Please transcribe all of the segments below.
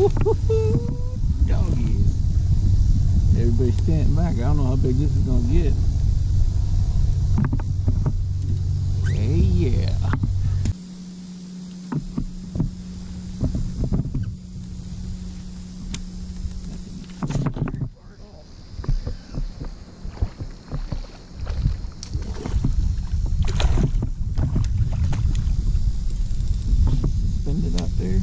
Doggies. Everybody's standing back. I don't know how big this is gonna get. Hey, yeah. Spin it up there.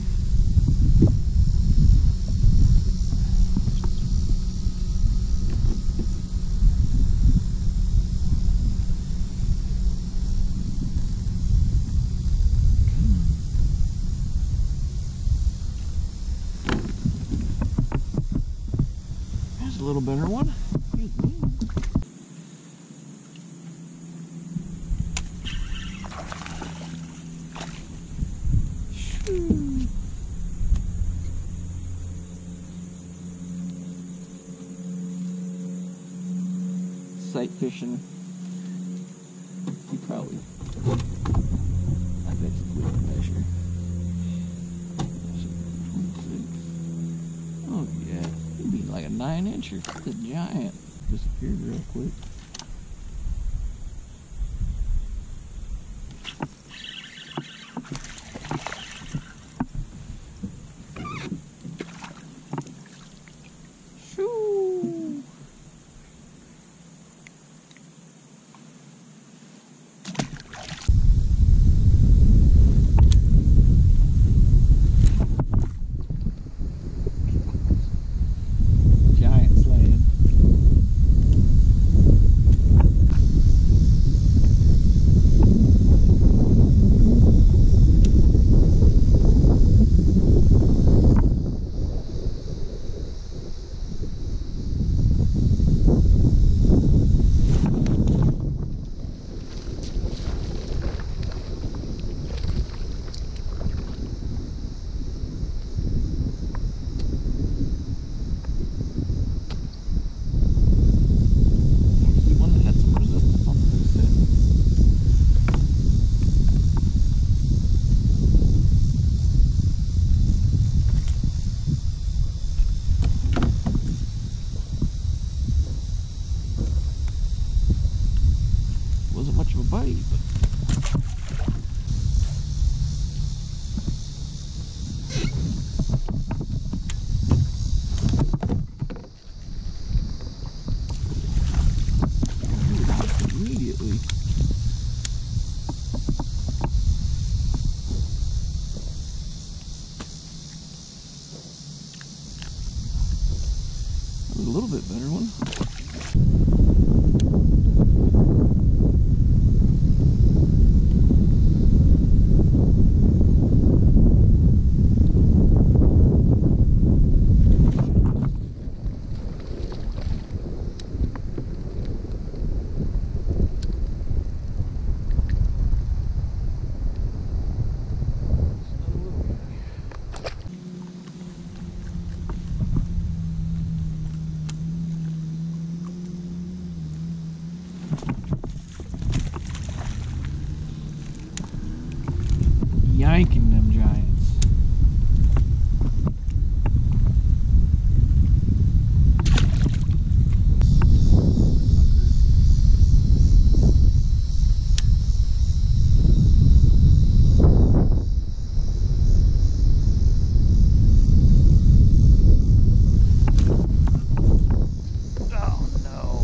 A little better one. Excuse me. Shoo. Sight fishing. You probably. I bet you couldn't measure. Oh yeah. It'd be like a 9-incher. It's a giant. Disappeared real quick. Shoo! Wasn't much of a bite, but immediately. That was a little bit better one. Yanking them giants. Oh no.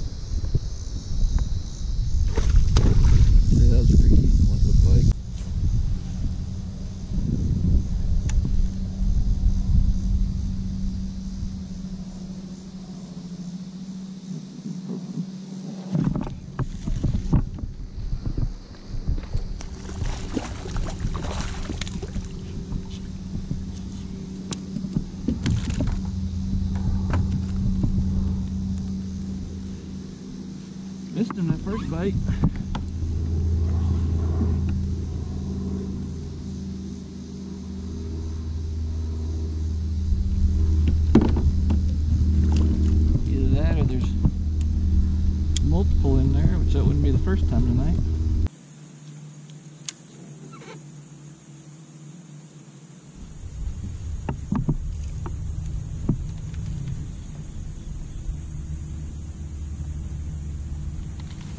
Yeah, that was pretty easy one to look like. Missed him that first bite. Either that or there's multiple in there, which that wouldn't be the first time tonight.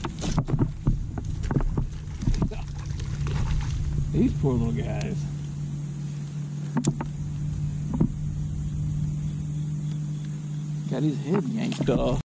These poor little guys. Got his head yanked off.